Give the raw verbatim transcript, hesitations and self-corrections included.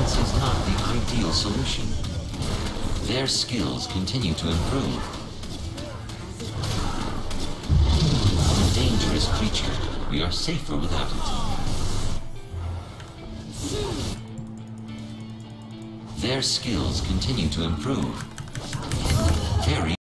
Violence is not the ideal solution. Their skills continue to improve. A dangerous creature. We are safer without it. Their skills continue to improve. Very